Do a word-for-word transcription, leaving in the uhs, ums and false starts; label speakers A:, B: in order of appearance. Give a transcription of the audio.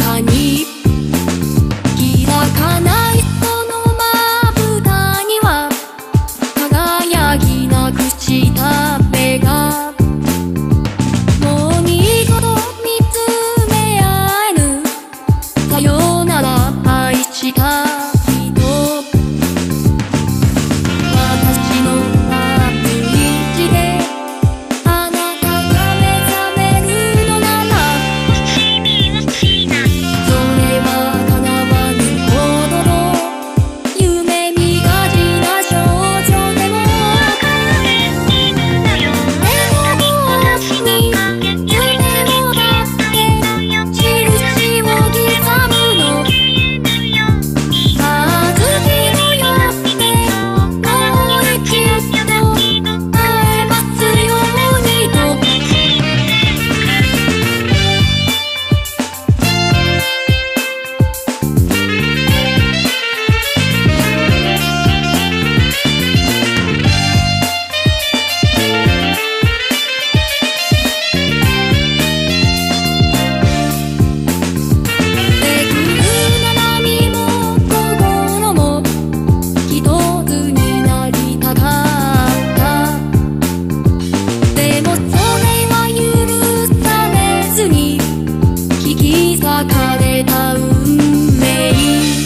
A: かに開かないそのまぶたには輝きなくした目がもう二度と見つめ合えぬさよなら愛した人私のバブリッジであなたが目覚めるのならそれは叶わぬほどの夢見がちな少女でも手の甲に夢をだって印を刻むのあずきのよってもう一度会えますようにとめくる波も心も一つになりたかったでもそれは許されずに引き裂かれた運命